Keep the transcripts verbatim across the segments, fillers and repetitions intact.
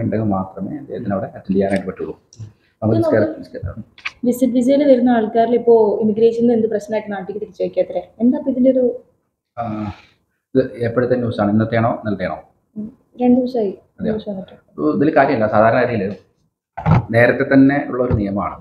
ഉണ്ടെങ്കിൽ മാത്രമേ അദ്ദേഹത്തിന് അവിടെ അറ്റൻഡ് ചെയ്യാനായിട്ട് പറ്റുള്ളൂ. വിസിറ്റ് വിസയിൽ വരുന്ന ആൾക്കാരിൽ ഇപ്പോൾ ഇമിഗ്രേഷനിൽ എന്ത് പ്രശ്നമായിട്ട് നാട്ടിലേക്ക് തിരിച്ചു വയ്ക്കാത്രേ? എന്താ ഇതിന്റെ ഒരു ഇത് എപ്പോഴത്തെ ന്യൂസാണ്? ഇന്നത്തെയാണോ ഇന്നലത്തെയാണോ? രണ്ടു ദിവസമായി. ഇതിൽ കാര്യമില്ല. സാധാരണ രീതിയിൽ നേരത്തെ തന്നെ ഉള്ള ഒരു നിയമമാണ്.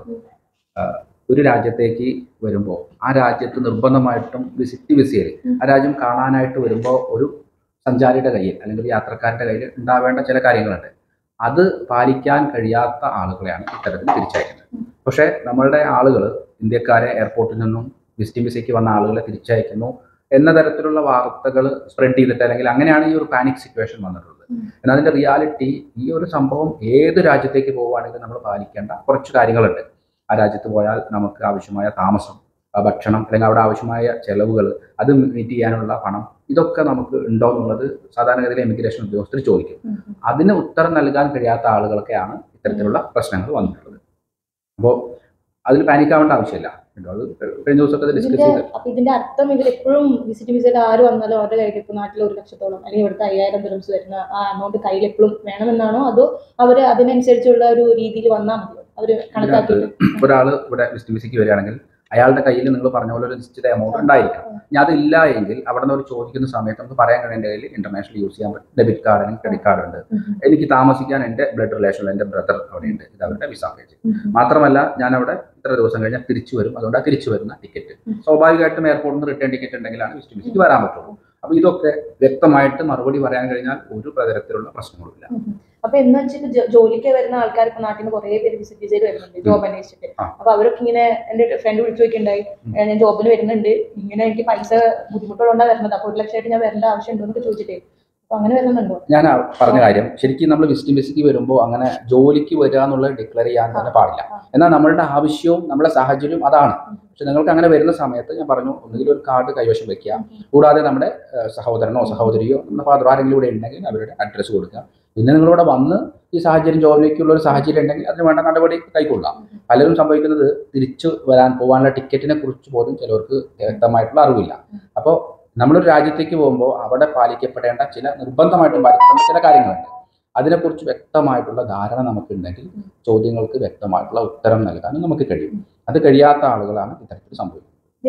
ഒരു രാജ്യത്തേക്ക് വരുമ്പോൾ ആ രാജ്യത്ത് നിർബന്ധമായിട്ടും വിസിറ്റ് വിസയിൽ ആ രാജ്യം കാണാനായിട്ട് വരുമ്പോൾ ഒരു സഞ്ചാരിയുടെ കയ്യിൽ അല്ലെങ്കിൽ യാത്രക്കാരുടെ കയ്യിൽ ഉണ്ടാവേണ്ട ചില കാര്യങ്ങളുണ്ട്. അത് പാലിക്കാൻ കഴിയാത്ത ആളുകളെയാണ് ഇത്തരത്തിൽ തിരിച്ചയക്കുന്നത്. പക്ഷേ നമ്മളുടെ ആളുകൾ ഇന്ത്യക്കാരെ എയർപോർട്ടിൽ നിന്നും വിസിറ്റിംഗ് വിസയ്ക്ക് വന്ന ആളുകളെ തിരിച്ചയക്കുന്നു എന്ന തരത്തിലുള്ള വാർത്തകൾ സ്പ്രെഡ് ചെയ്തിട്ട് അല്ലെങ്കിൽ അങ്ങനെയാണ് ഈ ഒരു പാനിക് സിറ്റുവേഷൻ വന്നിട്ടുള്ളത്. എന്നാൽ അതിൻ്റെ റിയാലിറ്റി ഈ ഒരു സംഭവം ഏത് രാജ്യത്തേക്ക് പോവുകയാണെങ്കിലും നമ്മൾ പാലിക്കേണ്ട കുറച്ച് കാര്യങ്ങളുണ്ട്. ആ രാജ്യത്ത് പോയാൽ നമുക്ക് ആവശ്യമായ താമസം, ഭക്ഷണം, അല്ലെങ്കിൽ അവിടെ ആവശ്യമായ ചെലവുകൾ, അത് മീറ്റ് ചെയ്യാനുള്ള പണം, ഇതൊക്കെ നമുക്ക് ഉണ്ടോ എന്നുള്ളത് സാധാരണഗതിയിൽ ഇമിഗ്രേഷൻ ഉദ്യോഗസ്ഥർ ചോദിക്കും. അതിന് ഉത്തരം നൽകാൻ കഴിയാത്ത ആളുകൾക്കാണ് ഇത്തരത്തിലുള്ള പ്രശ്നങ്ങൾ വന്നിട്ടുള്ളത്. അപ്പോൾ അതിൽ പാനിക്കാവേണ്ട ആവശ്യമില്ല. അത് കഴിഞ്ഞ ദിവസമൊക്കെ ഡിസ്കസ് ചെയ്ത്. അപ്പൊ ഇതിന്റെ അർത്ഥം ഇവർ എപ്പോഴും വിസിറ്റ് വിസയിൽ ആര് വന്നാലും അവരുടെ കയ്യിൽ ഇപ്പോൾ നാട്ടിൽ ഒരു ലക്ഷത്തോളം അല്ലെങ്കിൽ ഇവിടുത്തെ അയ്യായിരം ദിർഹംസ് വരുന്ന ആ എമൗണ്ട് കയ്യിൽ എപ്പോഴും വേണമെന്നാണോ, അതോ അവര് അതിനനുസരിച്ചുള്ള ഒരു രീതിയിൽ വന്നാൽ മതിയോ? അവര് കണക്കാക്കിയിട്ട് ഒരാള് ഇവിടെ വിസിറ്റ് വിസയ്ക്ക് വരികയാണെങ്കിൽ അയാളുടെ കയ്യിൽ നിങ്ങൾ പറഞ്ഞ പോലെ ഒരു നിശ്ചിത എമൗണ്ട് ഉണ്ടായിരിക്കണം. ഇനി അതില്ല എങ്കിൽ അവിടെ നിന്ന് അവർ ചോദിക്കുന്ന സമയത്ത് നമുക്ക് പറയാൻ കഴിയും എൻ്റെ കയ്യിൽ ഇന്റർനാഷണൽ യൂസ് ചെയ്യാൻ പറ്റും ഡെബിറ്റ് കാർഡ് അല്ലെങ്കിൽ ക്രെഡിറ്റ് കാർഡ് ഉണ്ട്, എനിക്ക് താമസിക്കാൻ എൻ്റെ ബ്ലഡ് റിലേഷൻ എൻ്റെ ബ്രദർ അവിടെയുണ്ട്, ഇത് അവരുടെ വിസ പേജ്. മാത്രമല്ല ഞാൻ അവിടെ ഇത്ര ദിവസം കഴിഞ്ഞാൽ തിരിച്ചു വരും, അതുകൊണ്ട് ആ തിരിച്ചു വരുന്ന ടിക്കറ്റ് സ്വാഭാവികമായിട്ടും എയർപോർട്ടിൽ നിന്ന് റിട്ടേൺ ടിക്കറ്റ് ഉണ്ടെങ്കിലാണ് വിസിറ്റ് വിസയ്ക്ക് വരാൻ പറ്റുള്ളൂ. അപ്പോൾ ഇതൊക്കെ വ്യക്തമായിട്ട് മറുപടി പറയാൻ കഴിഞ്ഞാൽ ഒരു തരത്തിലുള്ള പ്രശ്നങ്ങളില്ല. അപ്പൊ എന്ന് വെച്ചിട്ട് ജോലിക്ക് വരുന്ന ആൾക്കാർ ഇപ്പൊ നാട്ടിൽ നിന്ന് കുറെ പേര് വിസിറ്റ് വിസയിൽ വരുന്നുണ്ട് ജോബ് അന്വേഷിച്ചിട്ട്. അപ്പൊ അവരൊക്കെ ഇങ്ങനെ എന്റെ ഫ്രണ്ട് വിളിച്ചു നോക്കിണ്ടായി, ഞാൻ ജോബിന് വരുന്നുണ്ട്, ഇങ്ങനെ എനിക്ക് പൈസ ബുദ്ധിമുട്ടുള്ളതുകൊണ്ടാണ് വരുന്നത്, അപ്പൊ ഒരു ലക്ഷമായിട്ട് ഞാൻ വരേണ്ട ആവശ്യമുണ്ടോ എന്നൊക്കെ ചോദിച്ചിട്ടേ. അപ്പൊ അങ്ങനെ വരുന്നുണ്ടോ? ഞാൻ പറഞ്ഞ കാര്യം ശരിക്കും നമ്മൾ വിസിറ്റ് വിസയ്ക്ക് വരുമ്പോൾ അങ്ങനെ ജോലിക്ക് വരിക എന്നുള്ളത് ഡിക്ലെയർ ചെയ്യാൻ തന്നെ പാടില്ല. എന്നാൽ നമ്മളുടെ ആവശ്യവും നമ്മുടെ സാഹചര്യവും അതാണ്. പക്ഷെ നിങ്ങൾക്ക് അങ്ങനെ വരുന്ന സമയത്ത് ഞാൻ പറഞ്ഞു, ഒന്നുകിൽ ഒരു കാർഡ് കൈവശം വെക്കുക, കൂടാതെ നമ്മുടെ സഹോദരനോ സഹോദരിയോ നമ്മുടെ ഫാദർ ആരെങ്കിലും ഇവിടെ ഉണ്ടെങ്കിൽ അവരുടെ അഡ്രസ്സ് കൊടുക്കുക. പിന്നെ നിങ്ങളിവിടെ വന്ന് ഈ സാഹചര്യം ജോലിക്കുള്ള ഒരു സാഹചര്യം ഉണ്ടെങ്കിൽ അതിന് വേണ്ട നടപടി കൈക്കൊള്ളാം. പലരും സംഭവിക്കുന്നത് തിരിച്ചു വരാൻ പോകാനുള്ള ടിക്കറ്റിനെ കുറിച്ച് പോലും ചിലവർക്ക് വ്യക്തമായിട്ടുള്ള അറിവില്ല. അപ്പോൾ നമ്മളൊരു രാജ്യത്തേക്ക് പോകുമ്പോൾ അവിടെ പാലിക്കപ്പെടേണ്ട ചില നിർബന്ധമായിട്ടും പാലിക്കേണ്ട ചില കാര്യങ്ങളുണ്ട്. അതിനെക്കുറിച്ച് വ്യക്തമായിട്ടുള്ള ധാരണ നമുക്കുണ്ടെങ്കിൽ ചോദ്യങ്ങൾക്ക് വ്യക്തമായിട്ടുള്ള ഉത്തരം നൽകാനും നമുക്ക് കഴിയും. അത് കഴിയാത്ത ആളുകളാണ് ഇത്തരത്തിൽ സംഭവിക്കുന്നത്.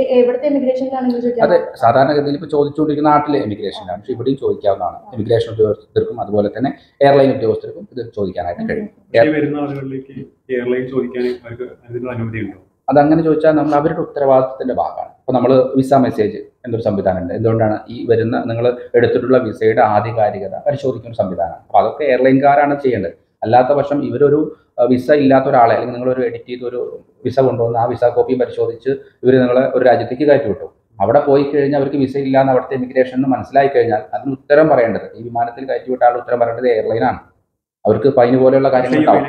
അതെ, സാധാരണഗതിയിൽ ഇപ്പോൾ ചോദിച്ചുകൊണ്ടിരിക്കുന്ന നാട്ടിലെ എമിഗ്രേഷനാണ്, പക്ഷേ ഇവിടെയും ചോദിക്കാവുന്നതാണ്. ഇമിഗ്രേഷൻ ഉദ്യോഗസ്ഥർക്കും അതുപോലെ തന്നെ എയർലൈൻ ഉദ്യോഗസ്ഥർക്കും ഇത് ചോദിക്കാനായിട്ട് കഴിയും. അതങ്ങനെ ചോദിച്ചാൽ നമ്മൾ അവരുടെ ഉത്തരവാദിത്തത്തിന്റെ ഭാഗമാണ്. ഇപ്പോൾ നമ്മൾ വിസ മെസ്സേജ് എന്നൊരു സംവിധാനമുണ്ട്. എന്തുകൊണ്ടാണ് ഈ വരുന്ന നിങ്ങൾ എടുത്തിട്ടുള്ള വിസയുടെ ആധികാരികത പരിശോധിക്കുന്ന സംവിധാനമാണ്. അപ്പോൾ അതൊക്കെ എയർലൈൻകാരാണ് ചെയ്യേണ്ടത്. അല്ലാത്ത പക്ഷം ഇവരൊരു വിസ ഇല്ലാത്ത ഒരാളെ അല്ലെങ്കിൽ നിങ്ങളൊരു എഡിറ്റ് ചെയ്ത് ഒരു വിസ കൊണ്ടുവന്ന് ആ വിസ കോപ്പി പരിശോധിച്ച് ഇവർ നിങ്ങളെ ഒരു രാജ്യത്തേക്ക് കയറ്റി വിട്ടു. അവിടെ പോയി കഴിഞ്ഞാൽ അവർക്ക് വിസ ഇല്ല എന്ന് അവിടുത്തെ ഇമിഗ്രേഷൻ എന്ന് മനസ്സിലായി കഴിഞ്ഞാൽ അതിന് ഉത്തരം പറയേണ്ടത്, ഈ വിമാനത്തിൽ കയറ്റി വിട്ട ആൾ ഉത്തരം പറയേണ്ടത് എയർലൈനാണ്. അവർക്ക് ഫൈന് പോലെയുള്ള കാര്യങ്ങൾ ഉണ്ടാവും.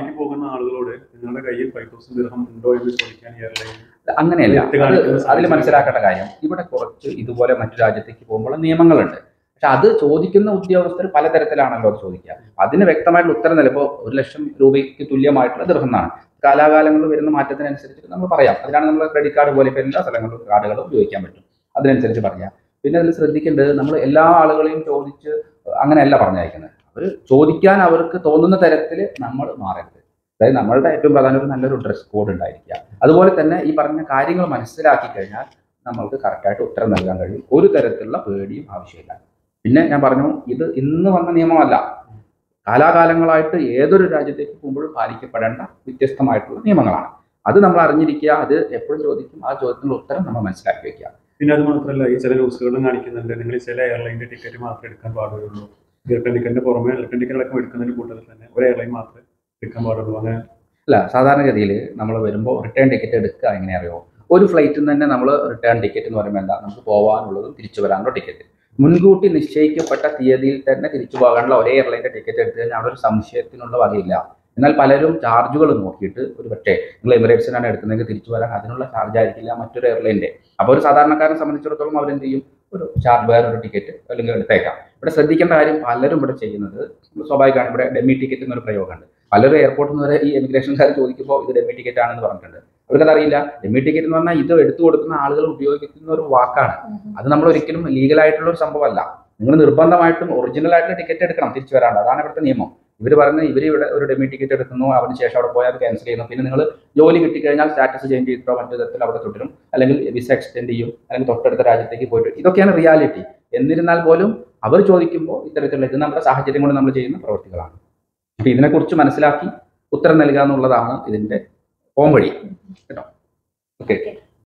അങ്ങനെയല്ല, അത് അതിൽ മനസ്സിലാക്കേണ്ട കാര്യം ഇവിടെ കുറച്ച് ഇതുപോലെ മറ്റു രാജ്യത്തേക്ക് പോകുമ്പോൾ നിയമങ്ങളുണ്ട്. പക്ഷെ അത് ചോദിക്കുന്ന ഉദ്യോഗസ്ഥർ പലതരത്തിലാണല്ലോ അത് ചോദിക്കുക. അതിന് വ്യക്തമായിട്ടുള്ള ഉത്തരം നൽകുമ്പോൾ ഒരു ലക്ഷം രൂപയ്ക്ക് തുല്യമായിട്ടുള്ള ദിർഹമാണ്. കാലാകാലങ്ങളിൽ വരുന്ന മാറ്റത്തിനനുസരിച്ച് നമ്മൾ പറയാം. അതിനാണ് നമ്മൾ ക്രെഡിറ്റ് കാർഡ് പോലെ ഇപ്പോൾ എല്ലാ സ്ഥലങ്ങളിലും കാർഡുകൾ ഉപയോഗിക്കാൻ പറ്റും. അതിനനുസരിച്ച് പറയാം. പിന്നെ അതിൽ ശ്രദ്ധിക്കേണ്ടത് നമ്മൾ എല്ലാ ആളുകളെയും ചോദിച്ച് അങ്ങനെയല്ല പറഞ്ഞയക്കുന്നത്. അവർ ചോദിക്കാൻ അവർക്ക് തോന്നുന്ന തരത്തിൽ നമ്മൾ മാറരുത്. അതായത് നമ്മളുടെ ഏറ്റവും പ്രധാന ഒരു നല്ലൊരു ഡ്രസ് കോഡ് ഉണ്ടായിരിക്കുക. അതുപോലെ തന്നെ ഈ പറഞ്ഞ കാര്യങ്ങൾ മനസ്സിലാക്കി കഴിഞ്ഞാൽ നമ്മൾക്ക് കറക്റ്റായിട്ട് ഉത്തരം നൽകാൻ കഴിയും. ഒരു തരത്തിലുള്ള പേടിയും ആവശ്യമില്ല. പിന്നെ ഞാൻ പറഞ്ഞു, ഇത് ഇന്ന് വന്ന നിയമമല്ല, കാലാകാലങ്ങളായിട്ട് ഏതൊരു രാജ്യത്തേക്ക് പോകുമ്പോഴും പാലിക്കപ്പെടേണ്ട വ്യത്യസ്തമായിട്ടുള്ള നിയമങ്ങളാണ്. അത് നമ്മൾ അറിഞ്ഞിരിക്കുക. അത് എപ്പോഴും ചോദിക്കും, ആ ചോദ്യത്തിനുള്ള ഉത്തരം നമ്മൾ മനസ്സിലാക്കി വെക്കുക. പിന്നെ അത് മാത്രമല്ല, ഈ ചില ന്യൂസുകളും കാണിക്കുന്നുണ്ട്, നിങ്ങൾ ചില എയർലൈൻ്റെ ടിക്കറ്റ് മാത്രമേ എടുക്കാൻ പാടുള്ളൂ. റിട്ടേൺ ടിക്കറ്റിന് പുറമെ റിട്ടേൺ ടിക്കറ്റടക്കം എടുക്കുന്നതിന് കൂട്ടത്തിൽ തന്നെ ഒരു എയർലൈൻ മാത്രമേ എടുക്കാൻ പാടുള്ളൂ. അങ്ങനെ അല്ല, സാധാരണഗതിയിൽ നമ്മൾ വരുമ്പോൾ റിട്ടേൺ ടിക്കറ്റ് എടുക്കുക എങ്ങനെ അറിയോ? ഒരു ഫ്ലൈറ്റിൽ നിന്ന് തന്നെ നമ്മൾ റിട്ടേൺ ടിക്കറ്റ് എന്ന് പറയുമ്പോൾ എന്താ, നമുക്ക് പോകാനുള്ളതും തിരിച്ചു വരാനുള്ള ടിക്കറ്റ് മുൻകൂട്ടി നിശ്ചയിക്കപ്പെട്ട തീയതിയിൽ തന്നെ തിരിച്ചു പോകാനുള്ള ഒരേ എയർലൈൻ്റെ ടിക്കറ്റ് എടുത്തു കഴിഞ്ഞാൽ അവിടെ ഒരു സംശയത്തിനുള്ള വകയില്ല. എന്നാൽ പലരും ചാർജുകൾ നോക്കിയിട്ട് ഒരു പക്ഷേ നിങ്ങൾ എമിറേറ്റ്സിനാണ് എടുക്കുന്നതെങ്കിൽ തിരിച്ചു വരാൻ അതിനുള്ള ചാർജ് ആയിരിക്കില്ല മറ്റൊരു എയർലൈൻ്റെ. അപ്പോൾ ഒരു സാധാരണക്കാരനെ സംബന്ധിച്ചിടത്തോളം അവരെന്ത് ചെയ്യും, ഒരു ചാർജ് വേറൊരു ടിക്കറ്റ് അല്ലെങ്കിൽ എടുത്തേക്കാം. ഇവിടെ ശ്രദ്ധിക്കേണ്ട കാര്യം, പലരും ഇവിടെ ചെയ്യുന്നത് സ്വാഭാവികമാണ്. ഇവിടെ ഡെമ്മി ടിക്കറ്റ് എന്നൊരു പ്രയോഗമുണ്ട്. പലരും എയർപോർട്ടിൽ നിന്ന് വരെ ഈ എമിഗ്രേഷൻകാർ ചോദിക്കുമ്പോൾ ഇത് ഡെമ്മി ടിക്കറ്റ് ആണെന്ന് പറഞ്ഞിട്ടുണ്ട്. അവർക്കത് അറിയില്ല. ഡെമ്മി ടിക്കറ്റ് എന്ന് പറഞ്ഞാൽ ഇത് എടുത്തു കൊടുക്കുന്ന ആളുകൾ ഉപയോഗിക്കുന്ന ഒരു വാക്കാണ്. അത് നമ്മൾ ഒരിക്കലും ലീഗലായിട്ടുള്ള ഒരു സംഭവമല്ല. നിങ്ങൾ നിർബന്ധമായിട്ടും ഒറിജിനൽ ആയിട്ടുള്ള ടിക്കറ്റ് എടുക്കണം തിരിച്ചു വരാണ്ട്. അതാണ് ഇവിടുത്തെ നിയമം. ഇവർ പറയുന്നത് ഇവർ ഇവിടെ ഒരു ഡെമി ടിക്കറ്റ് എടുക്കുന്നു, അതിന് ശേഷം അവിടെ പോയാൽ ക്യാൻസൽ ചെയ്യുന്നു, പിന്നെ നിങ്ങൾ ജോലി കിട്ടിക്കഴിഞ്ഞാൽ സ്റ്റാറ്റസ് ചേഞ്ച് ചെയ്തിട്ടോ മറ്റു തരത്തിൽ അവിടെ തുടരും, അല്ലെങ്കിൽ വിസ എക്സ്റ്റെൻഡ് ചെയ്യും, അല്ലെങ്കിൽ തൊട്ടടുത്ത രാജ്യത്തേക്ക് പോയിട്ട്, ഇതൊക്കെയാണ് റിയാലിറ്റി. എന്നിരുന്നാൽ പോലും അവർ ചോദിക്കുമ്പോൾ ഇത്തരത്തിലുള്ള ഇത് നമ്മുടെ സാഹചര്യം കൊണ്ട് നമ്മൾ ചെയ്യുന്ന പ്രവൃത്തികളാണ്. അപ്പോൾ ഇതിനെക്കുറിച്ച് മനസ്സിലാക്കി ഉത്തരം നൽകുക എന്നുള്ളതാണ് ഇതിൻ്റെ പോംവഴി കേട്ടോ. ഓക്കെ.